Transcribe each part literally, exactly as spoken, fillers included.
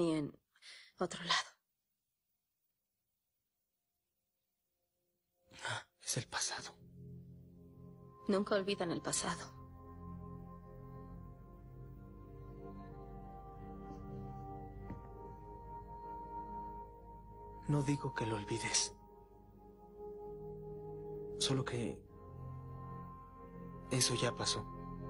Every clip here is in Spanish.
ni en otro lado. Es el pasado. Nunca olvidan el pasado. No digo que lo olvides. Solo que eso ya pasó.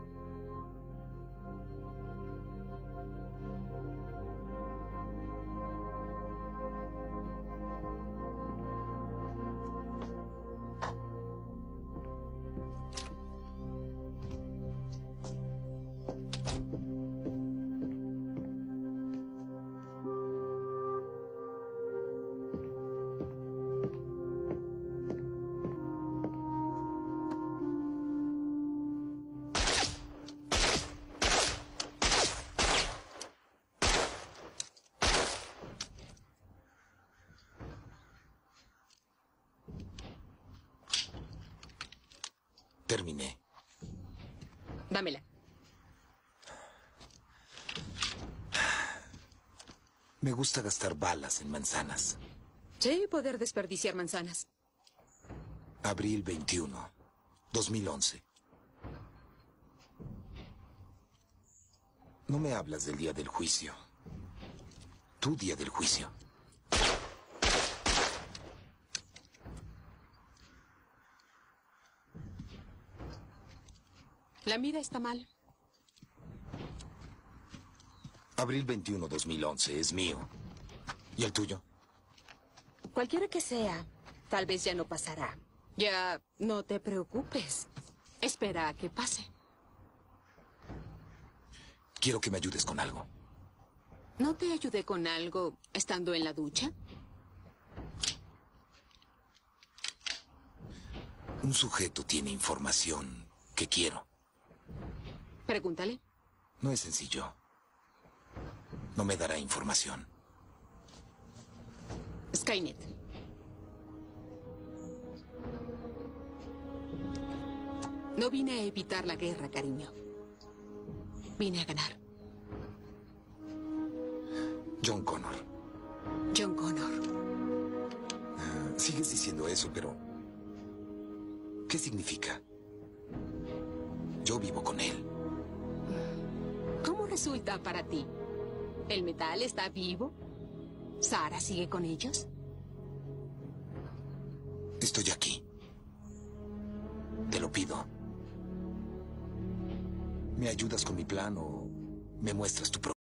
Terminé. Dámela. Me gusta gastar balas en manzanas. Sí, poder desperdiciar manzanas. Abril veintiuno, dos mil once. No me hablas del día del juicio. Tu día del juicio. La mira está mal. Abril veintiuno, dos mil once es mío. ¿Y el tuyo? Cualquiera que sea, tal vez ya no pasará. Ya no te preocupes. Espera a que pase. Quiero que me ayudes con algo. ¿No te ayudé con algo estando en la ducha? Un sujeto tiene información que quiero. Pregúntale. No es sencillo. No me dará información. Skynet. No vine a evitar la guerra, cariño. Vine a ganar. John Connor. John Connor. Uh, sigues diciendo eso, pero... ¿qué significa? Yo vivo con él. ¿Cómo resulta para ti? ¿El metal está vivo? ¿Sara sigue con ellos? Estoy aquí. Te lo pido. ¿Me ayudas con mi plan o me muestras tu pro-